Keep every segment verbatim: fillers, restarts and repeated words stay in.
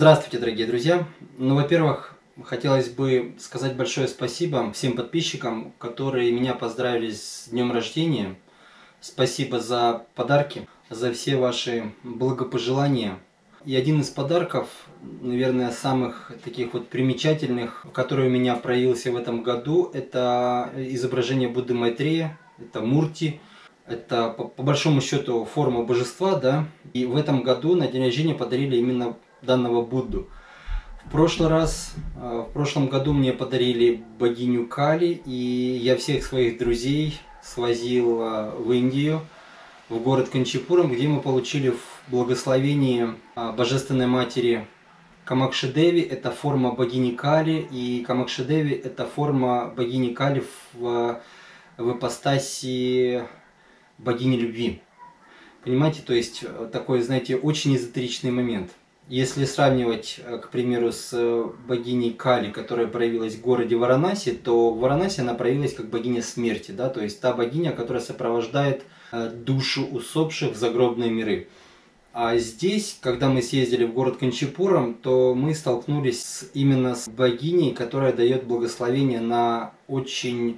Здравствуйте, дорогие друзья! Ну, во-первых, хотелось бы сказать большое спасибо всем подписчикам, которые меня поздравили с днем рождения. Спасибо за подарки, за все ваши благопожелания. И один из подарков, наверное, самых таких вот примечательных, который у меня проявился в этом году, это изображение Будды Майтрея, это Мурти. Это по, по большому счету форма божества, да. И в этом году на день рождения подарили именно данного Будду. В прошлый раз, в прошлом году мне подарили богиню Кали, и я всех своих друзей свозил в Индию, в город Канчипурам, где мы получили благословение Божественной Матери Камакши-деви. Это форма богини Кали, и Камакши-деви это форма богини Кали в, в ипостаси богини любви. Понимаете, то есть такой, знаете, очень эзотеричный момент. Если сравнивать, к примеру, с богиней Кали, которая проявилась в городе Варанаси, то в Варанаси она проявилась как богиня смерти, да, то есть та богиня, которая сопровождает душу усопших в загробные миры. А здесь, когда мы съездили в город Канчипурам, то мы столкнулись с, именно с богиней, которая дает благословение на очень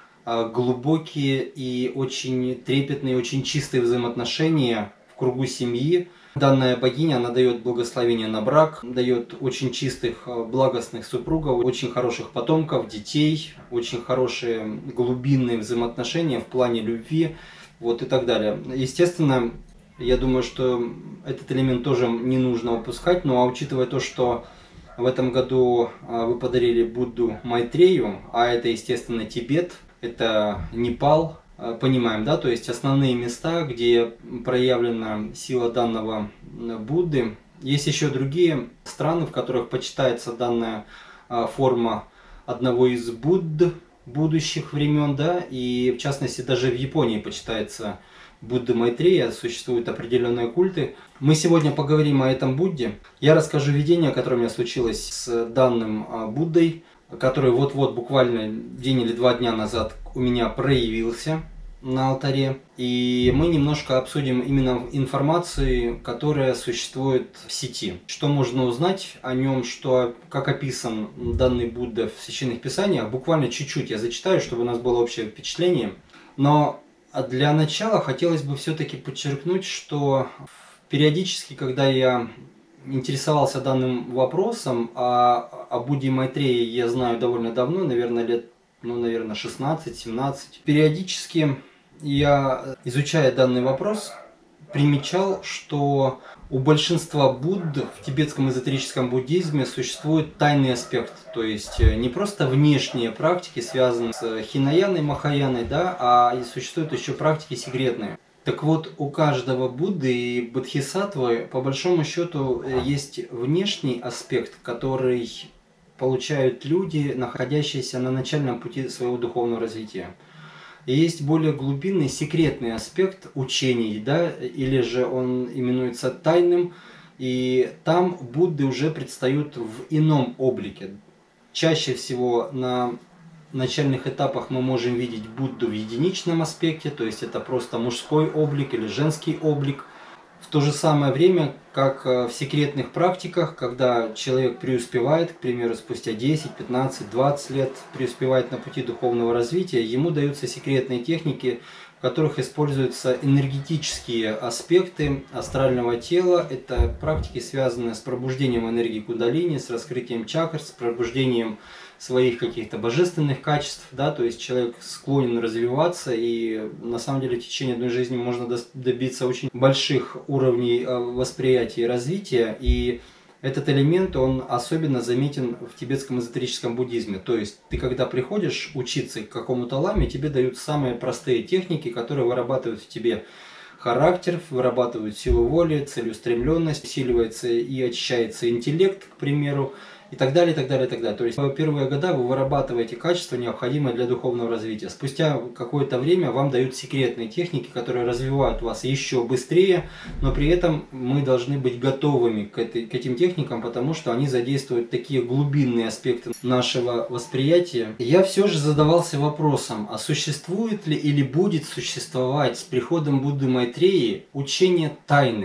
глубокие и очень трепетные, очень чистые взаимоотношения в кругу семьи. Данная богиня, она дает благословение на брак, дает очень чистых, благостных супругов, очень хороших потомков, детей, очень хорошие глубинные взаимоотношения в плане любви, вот и так далее. Естественно, я думаю, что этот элемент тоже не нужно упускать, но а учитывая то, что в этом году вы подарили Будду Майтрею, а это, естественно, Тибет, это Непал, понимаем, да, то есть основные места, где проявлена сила данного Будды. Есть еще другие страны, в которых почитается данная форма одного из Будд будущих времен, да, и в частности даже в Японии почитается Будда Майтрея, существуют определенные культы. Мы сегодня поговорим о этом Будде. Я расскажу видение, которое у меня случилось с данным Буддой, который вот-вот, буквально день или два дня назад у меня проявился на алтаре. И мы немножко обсудим именно информацию, которая существует в сети. Что можно узнать о нем, что, как описан данный Будда в Священных Писаниях. Буквально чуть-чуть я зачитаю, чтобы у нас было общее впечатление. Но для начала хотелось бы все-таки подчеркнуть, что периодически, когда я интересовался данным вопросом, а о Будде Майтрее я знаю довольно давно, наверное, лет, ну, наверное, шестнадцать-семнадцать. Периодически я, изучая данный вопрос, примечал, что у большинства Будд в тибетском эзотерическом буддизме существует тайный аспект, то есть не просто внешние практики, связанные с хинаяной, махаяной, да, а и существуют еще практики секретные. Так вот, у каждого Будды и Бодхисаттвы, по большому счету, есть внешний аспект, который получают люди, находящиеся на начальном пути своего духовного развития. И есть более глубинный, секретный аспект учений, да, или же он именуется тайным, и там Будды уже предстают в ином облике. Чаще всего на начальных этапах мы можем видеть Будду в единичном аспекте, то есть это просто мужской облик или женский облик. В то же самое время, как в секретных практиках, когда человек преуспевает, к примеру, спустя десять, пятнадцать, двадцать лет преуспевает на пути духовного развития, ему даются секретные техники, в которых используются энергетические аспекты астрального тела. Это практики, связанные с пробуждением энергии кундалини, с раскрытием чакр, с пробуждением своих каких-то божественных качеств, да, то есть человек склонен развиваться, и на самом деле в течение одной жизни можно добиться очень больших уровней восприятия и развития, и этот элемент, он особенно заметен в тибетском эзотерическом буддизме, то есть ты когда приходишь учиться к какому-то ламе, тебе дают самые простые техники, которые вырабатывают в тебе характер, вырабатывают силу воли, целеустремленность, усиливается и очищается интеллект, к примеру, и так далее, и так далее, и так далее. То есть в первые года вы вырабатываете качества, необходимые для духовного развития. Спустя какое-то время вам дают секретные техники, которые развивают вас еще быстрее, но при этом мы должны быть готовыми к, этой, к этим техникам, потому что они задействуют такие глубинные аспекты нашего восприятия. Я все же задавался вопросом, а существует ли или будет существовать с приходом Будды Майтреи учение тайны?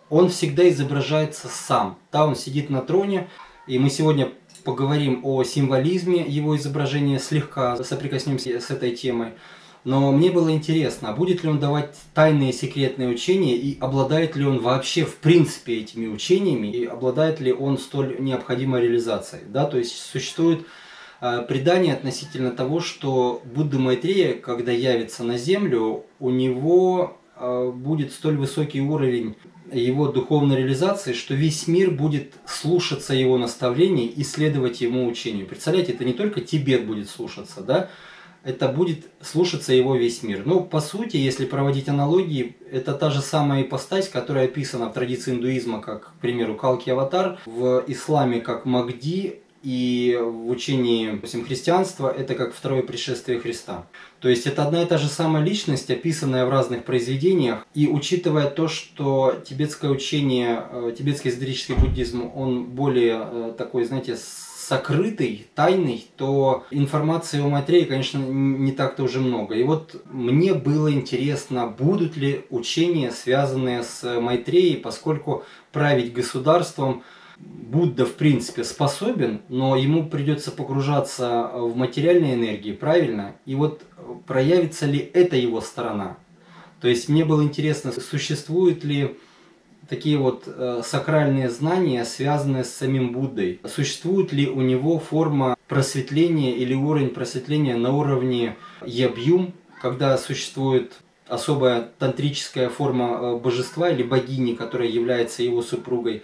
он всегда изображается сам. Да, он сидит на троне, и мы сегодня поговорим о символизме его изображения, слегка соприкоснемся с этой темой. Но мне было интересно, будет ли он давать тайные секретные учения, и обладает ли он вообще в принципе этими учениями, и обладает ли он столь необходимой реализацией. Да? То есть существует э, предание относительно того, что Будда Майтрея, когда явится на землю, у него э, будет столь высокий уровень его духовной реализации, что весь мир будет слушаться его наставлений и следовать ему учению. Представляете, это не только Тибет будет слушаться, да? Это будет слушаться его весь мир. Ну, по сути, если проводить аналогии, это та же самая ипостась, которая описана в традиции индуизма, как, к примеру, Калки-аватар, в исламе как Махди, и в учении, допустим, христианства это как второе пришествие Христа. То есть это одна и та же самая личность, описанная в разных произведениях. И учитывая то, что тибетское учение, тибетский эзотерический буддизм, он более такой, знаете, сокрытый, тайный, то информации о Майтрее, конечно, не так-то уже много. И вот мне было интересно, будут ли учения, связанные с Майтреей, поскольку править государством Будда, в принципе, способен, но ему придется погружаться в материальные энергии, правильно? И вот проявится ли это его сторона? То есть мне было интересно, существуют ли такие вот э, сакральные знания, связанные с самим Буддой. Существует ли у него форма просветления или уровень просветления на уровне ябьюм, когда существует особая тантрическая форма божества или богини, которая является его супругой?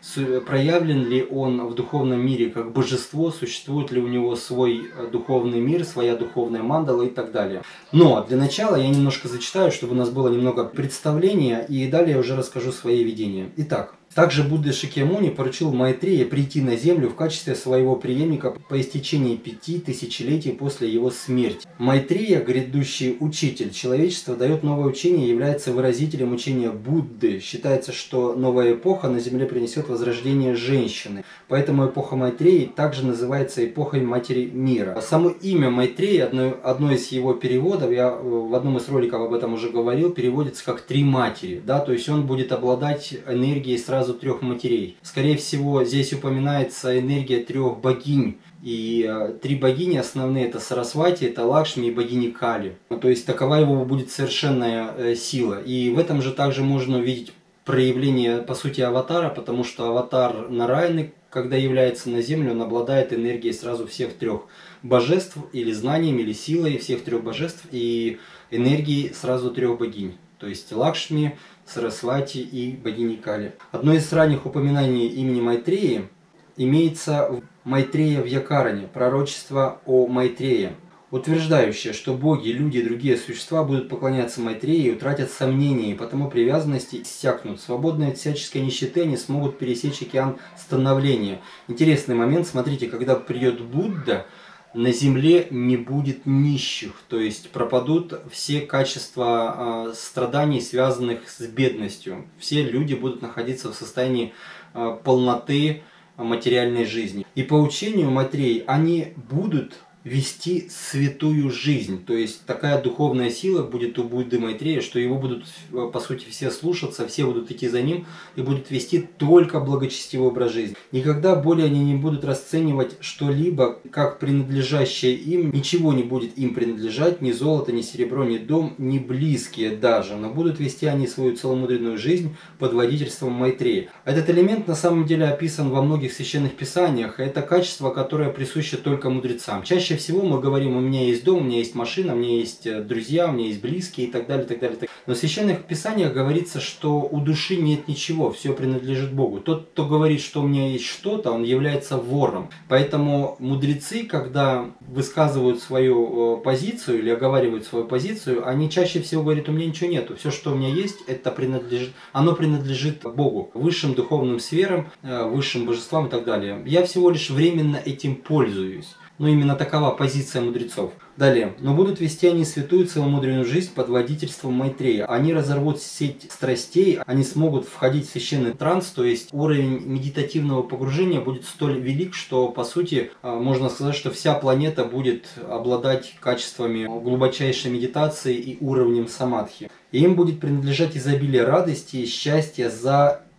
Проявлен ли он в духовном мире как божество, существует ли у него свой духовный мир, своя духовная мандала и так далее. Но для начала я немножко зачитаю, чтобы у нас было немного представления, и далее я уже расскажу свои видения. Итак, также Будда Шакьямуни поручил Майтрея прийти на землю в качестве своего преемника по истечении пяти тысячелетий после его смерти. Майтрея, грядущий учитель человечества, дает новое учение и является выразителем учения Будды. Считается, что новая эпоха на земле принесет возрождение женщины. Поэтому эпоха Майтреи также называется эпохой Матери Мира. Само имя Майтреи, одно, одно из его переводов, я в одном из роликов об этом уже говорил, переводится как «три матери». Да? То есть он будет обладать энергией сразу трех матерей. Скорее всего, здесь упоминается энергия трех богинь. И э, три богини основные — это Сарасвати, это Лакшми и богини Кали. То есть такова его будет совершенная э, сила. И в этом же также можно увидеть проявление, по сути, аватара, потому что аватар Нараяны, когда является на землю, он обладает энергией сразу всех трех божеств, или знанием, или силой всех трех божеств, и энергией сразу трех богинь. То есть Лакшми, Сарасвати и богини Кали. Одно из ранних упоминаний имени Майтреи имеется в Майтрея в Якаране, пророчество о Майтрее, утверждающее, что боги, люди и другие существа будут поклоняться Майтрее и утратят сомнения, и потому привязанности иссякнут. Свободные от всяческой нищеты, они смогут пересечь океан становления. Интересный момент, смотрите, когда придет Будда, на земле не будет нищих, то есть пропадут все качества э, страданий, связанных с бедностью. Все люди будут находиться в состоянии э, полноты материальной жизни. И по учению Майтреи они будут вести святую жизнь. То есть такая духовная сила будет у Будды Майтрея, что его будут, по сути, все слушаться, все будут идти за ним и будут вести только благочестивый образ жизни. Никогда более они не будут расценивать что-либо как принадлежащее им, ничего не будет им принадлежать, ни золото, ни серебро, ни дом, ни близкие даже, но будут вести они свою целомудренную жизнь под водительством Майтрея. Этот элемент на самом деле описан во многих священных писаниях, это качество, которое присуще только мудрецам. Чаще всего мы говорим: у меня есть дом, у меня есть машина, у меня есть друзья, у меня есть близкие и так далее, так далее. Так. Но в священных писаниях говорится, что у души нет ничего, все принадлежит Богу. Тот, кто говорит, что у меня есть что-то, он является вором. Поэтому мудрецы, когда высказывают свою позицию или оговаривают свою позицию, они чаще всего говорят: у меня ничего нету, все, что у меня есть, это принадлежит, оно принадлежит Богу, высшим духовным сферам, высшим божествам и так далее. Я всего лишь временно этим пользуюсь. Но именно такова позиция мудрецов. Далее. Но будут вести они святую целомудренную жизнь под водительством Майтрея. Они разорвут сеть страстей, они смогут входить в священный транс, то есть уровень медитативного погружения будет столь велик, что по сути можно сказать, что вся планета будет обладать качествами глубочайшей медитации и уровнем самадхи. И им будет принадлежать изобилие радости и счастья за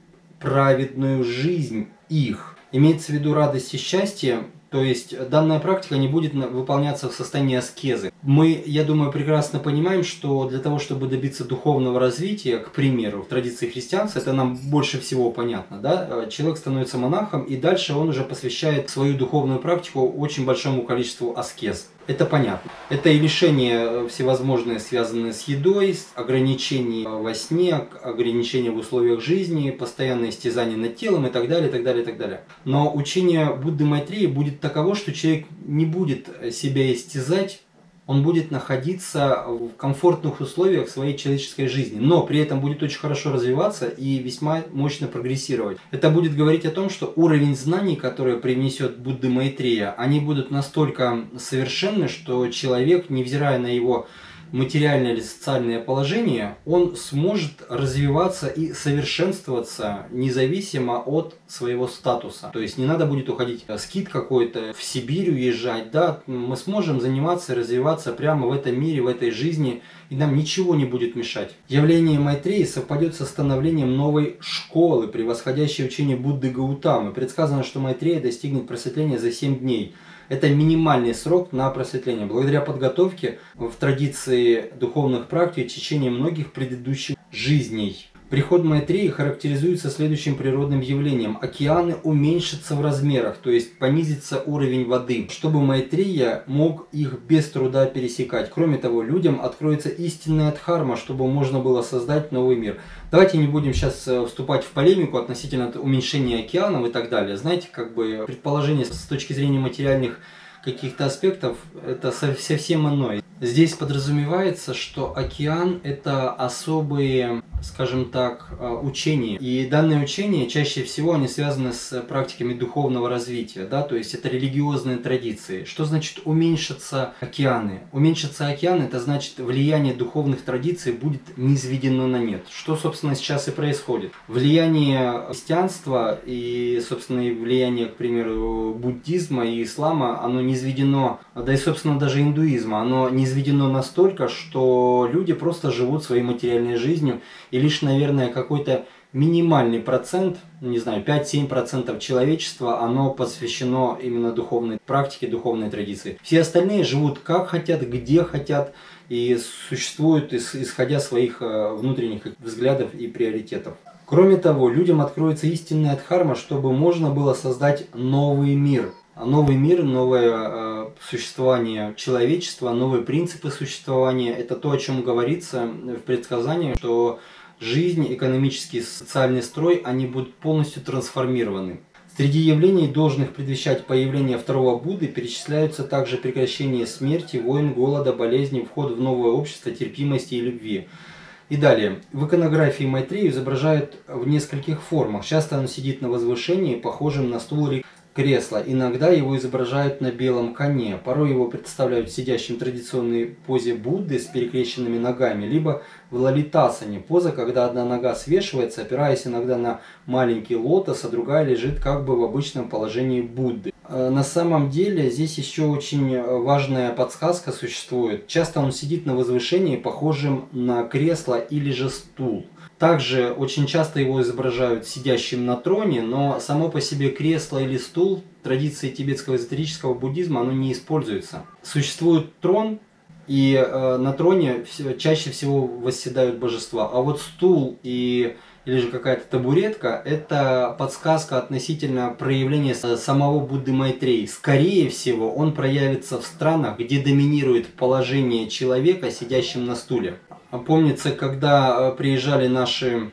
праведную жизнь их. Имеется в виду радость и счастье. То есть данная практика не будет выполняться в состоянии аскезы. Мы, я думаю, прекрасно понимаем, что для того, чтобы добиться духовного развития, к примеру, в традиции христианства, это нам больше всего понятно, да? Человек становится монахом, и дальше он уже посвящает свою духовную практику очень большому количеству аскез. Это понятно. Это и лишения всевозможные, связанные с едой, с ограничений во сне, ограничения в условиях жизни, постоянное истязание над телом и так далее, и так далее, и так далее. Но учение Будды Майтреи будет таково, что человек не будет себя истязать, он будет находиться в комфортных условиях своей человеческой жизни, но при этом будет очень хорошо развиваться и весьма мощно прогрессировать. Это будет говорить о том, что уровень знаний, который привнесет Будда Майтрея, они будут настолько совершенны, что человек, невзирая на его материальное или социальное положение, он сможет развиваться и совершенствоваться независимо от своего статуса. То есть не надо будет уходить в скит какой-то, в Сибирь уезжать, да, мы сможем заниматься и развиваться прямо в этом мире, в этой жизни, и нам ничего не будет мешать. Явление Майтреи совпадет со становлением новой школы, превосходящей учение Будды Гаутамы. Предсказано, что Майтрея достигнет просветления за семь дней. Это минимальный срок на просветление. Благодаря подготовке в традиции духовных практик в течение многих предыдущих жизней. Приход Майтреи характеризуется следующим природным явлением. Океаны уменьшатся в размерах, то есть понизится уровень воды, чтобы Майтрея мог их без труда пересекать. Кроме того, людям откроется истинная дхарма, чтобы можно было создать новый мир. Давайте не будем сейчас вступать в полемику относительно уменьшения океанов и так далее. Знаете, как бы предположение с точки зрения материальных каких-то аспектов, это совсем иное. Здесь подразумевается, что океан – это особые, скажем так, учения. И данные учения чаще всего они связаны с практиками духовного развития, да, то есть это религиозные традиции. Что значит уменьшатся океаны? Уменьшатся океаны – это значит влияние духовных традиций будет низведено на нет. Что, собственно, сейчас и происходит. Влияние христианства и, собственно, и влияние, к примеру, буддизма и ислама, оно низведено, да и, собственно, даже индуизма, оно не низведено настолько, что люди просто живут своей материальной жизнью, и лишь, наверное, какой-то минимальный процент, не знаю, пять-семь процентов человечества, оно посвящено именно духовной практике, духовной традиции. Все остальные живут как хотят, где хотят, и существуют исходя своих внутренних взглядов и приоритетов. Кроме того, людям откроется истинная дхарма, чтобы можно было создать новый мир. Новый мир, новое э, существование человечества, новые принципы существования. Это то, о чем говорится в предсказании, что жизнь, экономический, социальный строй, они будут полностью трансформированы. Среди явлений, должных предвещать появление второго Будды, перечисляются также прекращение смерти, войн, голода, болезней, вход в новое общество, терпимости и любви. И далее. В иконографии Майтрею изображают в нескольких формах. Часто он сидит на возвышении, похожем на стул или кресло. Иногда его изображают на белом коне. Порой его представляют сидящим в традиционной позе Будды с перекрещенными ногами, либо в лалитасане, поза, когда одна нога свешивается, опираясь иногда на маленький лотос, а другая лежит как бы в обычном положении Будды. На самом деле здесь еще очень важная подсказка существует. Часто он сидит на возвышении, похожем на кресло или же стул. Также очень часто его изображают сидящим на троне, но само по себе кресло или стул в традиции тибетского эзотерического буддизма оно не используется. Существует трон, и э, на троне чаще всего восседают божества, а вот стул и или же какая-то табуретка – это подсказка относительно проявления самого Будды Майтреи. Скорее всего, он проявится в странах, где доминирует положение человека, сидящим на стуле. Помнится, когда приезжали наши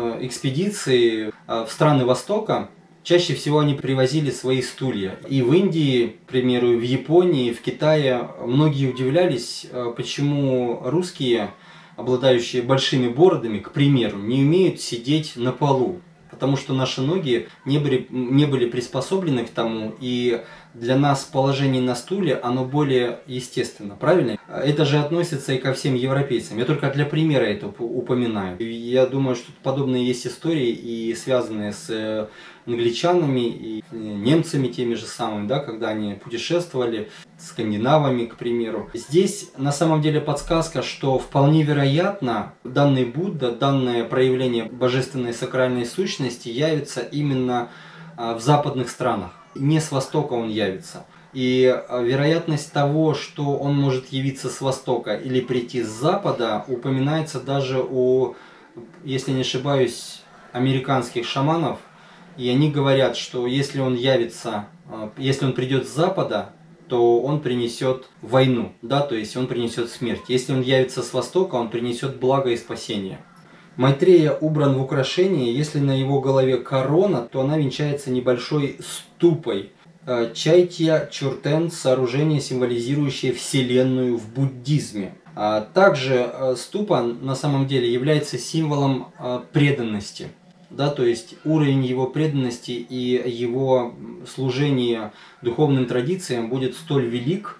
экспедиции в страны Востока, чаще всего они привозили свои стулья. И в Индии, к примеру, в Японии, в Китае многие удивлялись, почему русские, обладающие большими бородами, к примеру, не умеют сидеть на полу. Потому что наши ноги не были, не были приспособлены к тому, и для нас положение на стуле, оно более естественно, правильно? Это же относится и ко всем европейцам. Я только для примера это упоминаю. Я думаю, что подобные есть истории, и связанные с англичанами и немцами теми же самыми, да, когда они путешествовали, скандинавами, к примеру. Здесь на самом деле подсказка, что вполне вероятно данный Будда, данное проявление божественной сакральной сущности явится именно в западных странах. Не с востока он явится. И вероятность того, что он может явиться с востока или прийти с запада, упоминается даже у, если не ошибаюсь, американских шаманов. И они говорят, что если он явится, если он придет с запада, то он принесет войну, да, то есть он принесет смерть. Если он явится с востока, он принесет благо и спасение. Майтрея убран в украшении, если на его голове корона, то она венчается небольшой ступой. Чайтья Чуртен – сооружение, символизирующее Вселенную в буддизме. Также ступа на самом деле является символом преданности. Да, то есть уровень его преданности и его служения духовным традициям будет столь велик,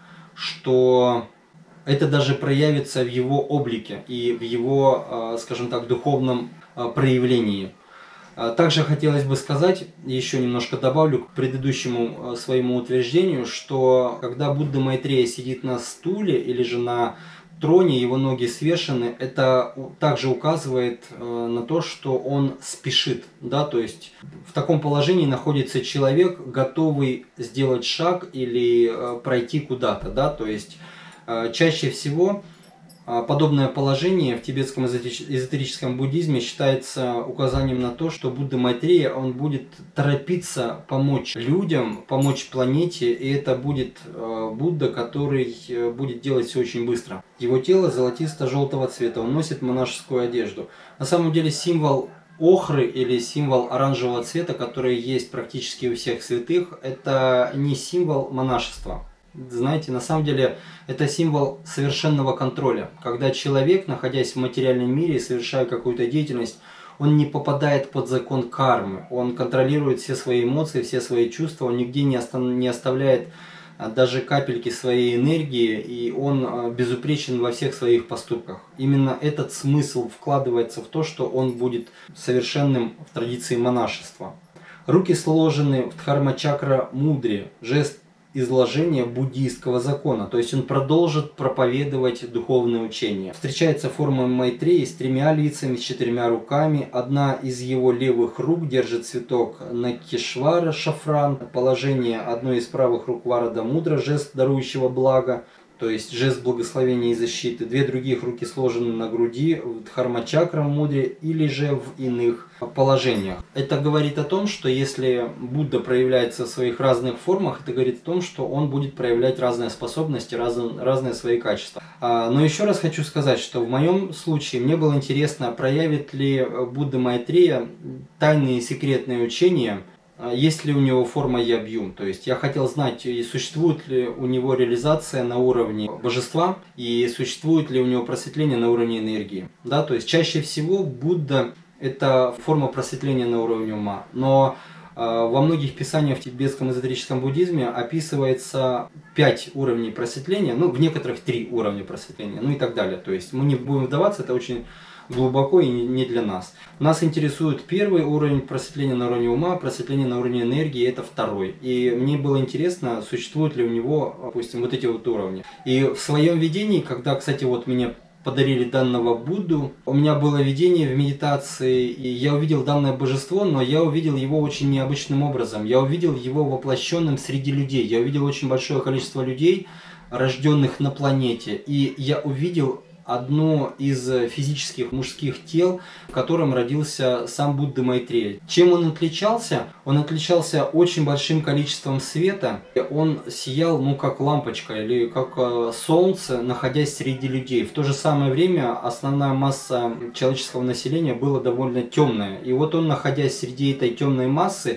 что это даже проявится в его облике и в его, скажем так, духовном проявлении. Также хотелось бы сказать, еще немножко добавлю к предыдущему своему утверждению, что когда Будда Майтрея сидит на стуле или же на троне, его ноги свешены, это также указывает на то, что он спешит. Да? То есть в таком положении находится человек, готовый сделать шаг или пройти куда-то. Да? То есть чаще всего подобное положение в тибетском эзотерическом буддизме считается указанием на то, что Будда Майтрея, он будет торопиться помочь людям, помочь планете, и это будет Будда, который будет делать все очень быстро. Его тело золотисто-желтого цвета, он носит монашескую одежду. На самом деле символ охры или символ оранжевого цвета, который есть практически у всех святых, это не символ монашества. Знаете, на самом деле это символ совершенного контроля. Когда человек, находясь в материальном мире, совершая какую-то деятельность, он не попадает под закон кармы. Он контролирует все свои эмоции, все свои чувства, он нигде не, остав... не оставляет даже капельки своей энергии, и он безупречен во всех своих поступках. Именно этот смысл вкладывается в то, что он будет совершенным в традиции монашества. Руки сложены в Дхарма-чакра мудре, жест изложения буддийского закона, то есть он продолжит проповедовать духовное учение. Встречается форма Майтреи с тремя лицами, с четырьмя руками. Одна из его левых рук держит цветок Накешвара, шафран. Положение одной из правых рук Варада мудра, жест дарующего благо, то есть жест благословения и защиты. Две других руки сложены на груди в Дхарма-чакра мудре или же в иных положениях. Это говорит о том, что если Будда проявляется в своих разных формах, это говорит о том, что он будет проявлять разные способности, разные, разные свои качества. Но еще раз хочу сказать, что в моем случае мне было интересно, проявит ли Будда Майтрея тайные секретные учения, есть ли у него форма Ябьюм. То есть я хотел знать, существует ли у него реализация на уровне божества и существует ли у него просветление на уровне энергии. Да, то есть чаще всего Будда – это форма просветления на уровне ума. Но э, во многих писаниях в тибетском эзотерическом буддизме описывается пять уровней просветления, ну в некоторых три уровня просветления, ну и так далее. То есть мы не будем вдаваться, это очень глубоко и не для нас. Нас интересует первый уровень просветления на уровне ума, просветление на уровне энергии, это второй. И мне было интересно, существуют ли у него, допустим, вот эти вот уровни. И в своем видении, когда, кстати, вот мне подарили данного Будду, у меня было видение в медитации, и я увидел данное божество, но я увидел его очень необычным образом. Я увидел его воплощенным среди людей. Я увидел очень большое количество людей, рожденных на планете. И я увидел одно из физических мужских тел, в котором родился сам Будда Майтрея. Чем он отличался? Он отличался очень большим количеством света. Он сиял, ну, как лампочка или как солнце, находясь среди людей. В то же самое время основная масса человеческого населения была довольно темная. И вот он, находясь среди этой темной массы,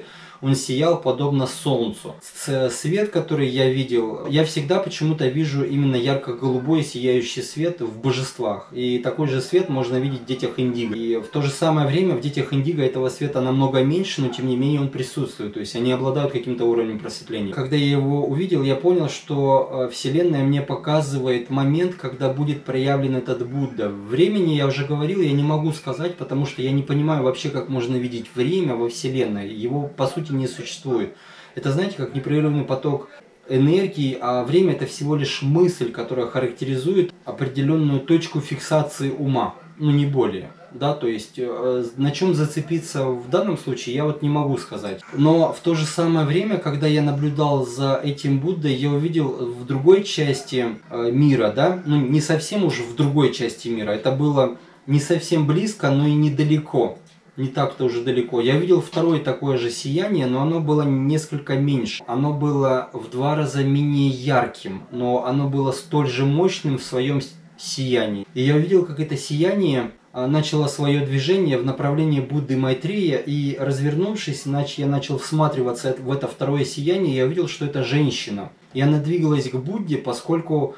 он сиял подобно солнцу. Свет, который я видел, я всегда почему-то вижу именно ярко-голубой сияющий свет в божествах. И такой же свет можно видеть в детях Индиго. И в то же самое время в детях Индиго этого света намного меньше, но тем не менее он присутствует. То есть они обладают каким-то уровнем просветления. Когда я его увидел, я понял, что Вселенная мне показывает момент, когда будет проявлен этот Будда. Времени, я уже говорил, я не могу сказать, потому что я не понимаю вообще, как можно видеть время во Вселенной. Его по сути не существует. Это, знаете, как непрерывный поток энергии, а время это всего лишь мысль, которая характеризует определенную точку фиксации ума, ну не более. Да, то есть э, на чем зацепиться в данном случае, я вот не могу сказать. Но в то же самое время, когда я наблюдал за этим Буддой, я увидел в другой части э, мира, да, ну не совсем уже в другой части мира, это было не совсем близко, но и недалеко. Не так-то уже далеко. Я видел второе такое же сияние, но оно было несколько меньше. Оно было в два раза менее ярким, но оно было столь же мощным в своем сиянии. И я увидел, как это сияние начало свое движение в направлении Будды Майтрея, и развернувшись, я начал всматриваться в это второе сияние, и я увидел, что это женщина. И она двигалась к Будде, поскольку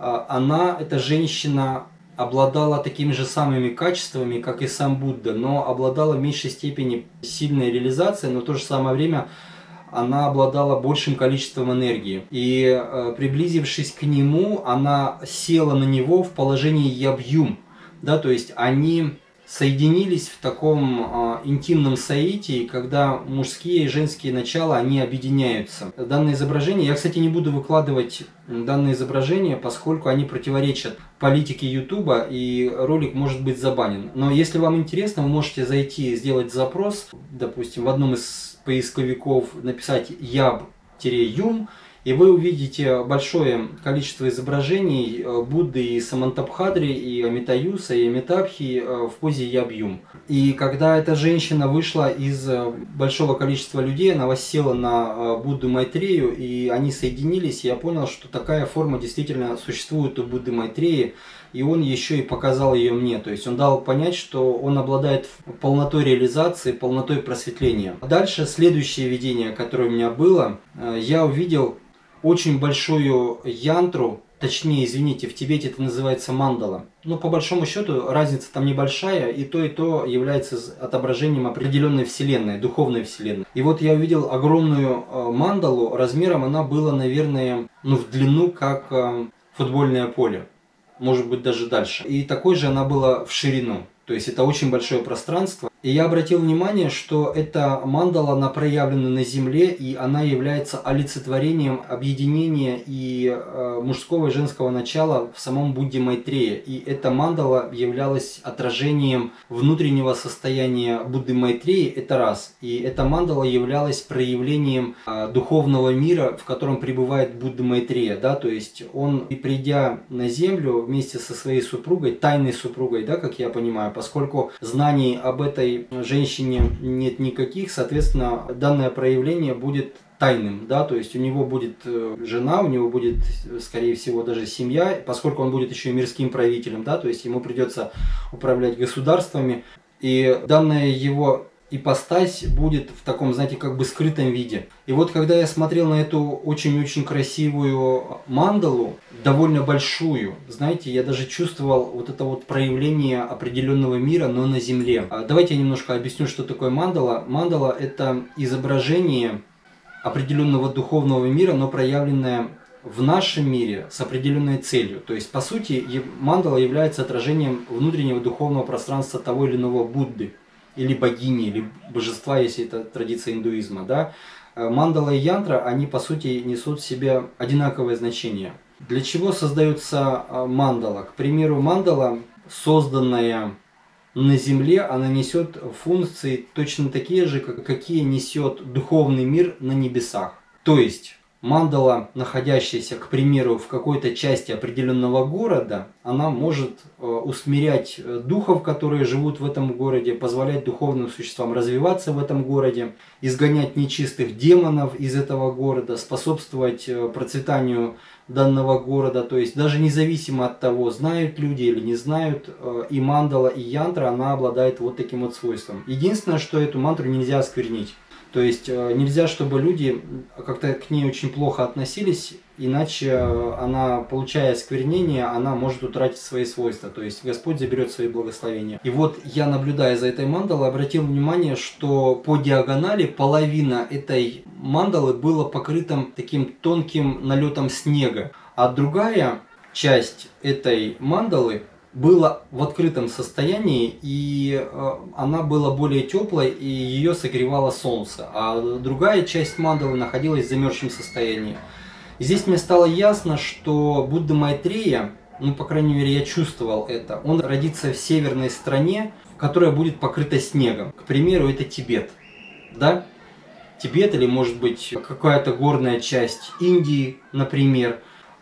она, эта женщина, обладала такими же самыми качествами, как и сам Будда, но обладала в меньшей степени сильной реализацией, но в то же самое время она обладала большим количеством энергии. И э, приблизившись к нему, она села на него в положении ябьюм, да, то есть они соединились в таком э, интимном соитии, когда мужские и женские начала, они объединяются. Данное изображение, я, кстати, не буду выкладывать данное изображение, поскольку они противоречат политике Ютуба, и ролик может быть забанен. Но если вам интересно, вы можете зайти и сделать запрос, допустим, в одном из поисковиков написать яб-юм, и вы увидите большое количество изображений Будды и Самантабхадри, и Амитаюса, и Амитабхи в позе яб-юм. И когда эта женщина вышла из большого количества людей, она воссела на Будду Майтрею, и они соединились, и я понял, что такая форма действительно существует у Будды Майтреи, и он еще и показал ее мне. То есть он дал понять, что он обладает полнотой реализации, полнотой просветления. Дальше, следующее видение, которое у меня было, я увидел очень большую янтру, точнее, извините, в Тибете это называется мандала. Но по большому счету разница там небольшая, и то, и то является отображением определенной вселенной, духовной вселенной. И вот я увидел огромную мандалу, размером она была, наверное, ну, в длину, как футбольное поле. Может быть, даже дальше. И такой же она была в ширину. То есть это очень большое пространство. И я обратил внимание, что эта мандала, она проявлена на земле, и она является олицетворением объединения и э, мужского и женского начала в самом Будде Майтрея. И эта мандала являлась отражением внутреннего состояния Будды Майтреи, это раз. И эта мандала являлась проявлением э, духовного мира, в котором пребывает Будда Майтрея. Да? То есть он, придя на землю вместе со своей супругой, тайной супругой, да, как я понимаю, поскольку знаний об этой женщине нет никаких, соответственно, данное проявление будет тайным, да, то есть у него будет жена, у него будет, скорее всего, даже семья, поскольку он будет еще и мирским правителем, да, то есть ему придется управлять государствами, и данная его ипостась будет в таком, знаете, как бы скрытом виде. И вот когда я смотрел на эту очень-очень красивую мандалу, довольно большую, знаете, я даже чувствовал вот это вот проявление определенного мира, но на земле. Давайте я немножко объясню, что такое мандала. Мандала – это изображение определенного духовного мира, но проявленное в нашем мире с определенной целью. То есть, по сути, мандала является отражением внутреннего духовного пространства того или иного Будды, или богини, или божества, если это традиция индуизма. Да? Мандала и янтра, они по сути несут в себе одинаковое значение. Для чего создается мандала? К примеру, мандала, созданная на Земле, она несет функции точно такие же, какие несет духовный мир на небесах. То есть, мандала, находящаяся, к примеру, в какой-то части определенного города, она может э, усмирять духов, которые живут в этом городе, позволять духовным существам развиваться в этом городе, изгонять нечистых демонов из этого города, способствовать э, процветанию данного города. То есть даже независимо от того, знают люди или не знают, э, и мандала, и янтра, она обладает вот таким вот свойством. Единственное, что эту мантру нельзя осквернить. То есть нельзя, чтобы люди как-то к ней очень плохо относились, иначе она, получая осквернение, она может утратить свои свойства. То есть Господь заберет свои благословения. И вот я, наблюдая за этой мандалой, обратил внимание, что по диагонали половина этой мандалы была покрыта таким тонким налетом снега, а другая часть этой мандалы была в открытом состоянии, и она была более теплой, и ее согревало солнце, а другая часть мандалы находилась в замерзшем состоянии. И здесь мне стало ясно, что Будда Майтрея, ну, по крайней мере, я чувствовал это, он родится в северной стране, которая будет покрыта снегом. К примеру, это Тибет, да? Тибет или, может быть, какая-то горная часть Индии, например.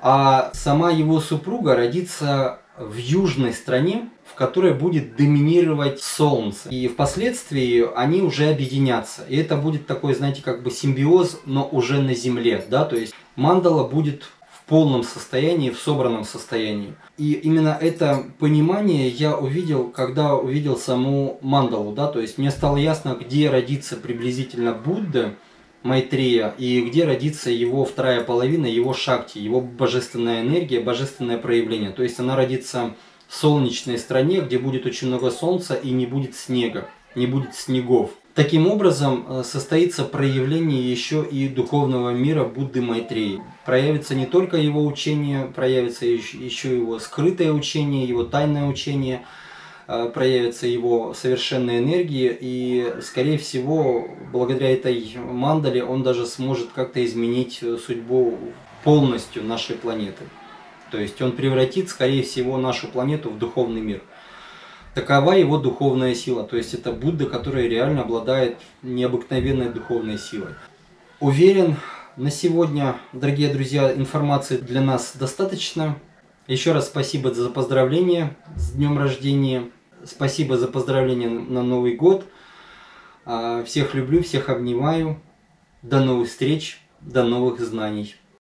А сама его супруга родится в южной стране, в которой будет доминировать солнце. И впоследствии они уже объединятся. И это будет такой, знаете, как бы симбиоз, но уже на земле, да, то есть мандала будет в полном состоянии, в собранном состоянии. И именно это понимание я увидел, когда увидел саму мандалу, да, то есть мне стало ясно, где родится приблизительно Будда Майтрея и где родится его вторая половина, его шакти, его божественная энергия, божественное проявление. То есть она родится в солнечной стране, где будет очень много солнца и не будет снега, не будет снегов. Таким образом состоится проявление еще и духовного мира Будды Майтреи. Проявится не только его учение, проявится еще его скрытое учение, его тайное учение, проявится его совершенная энергия, и, скорее всего, благодаря этой мандале он даже сможет как-то изменить судьбу полностью нашей планеты. То есть он превратит, скорее всего, нашу планету в духовный мир. Такова его духовная сила. То есть это Будда, который реально обладает необыкновенной духовной силой. Уверен, на сегодня, дорогие друзья, информации для нас достаточно. Еще раз спасибо за поздравления с днем рождения. Спасибо за поздравления на Новый год. Всех люблю, всех обнимаю. До новых встреч, до новых знаний.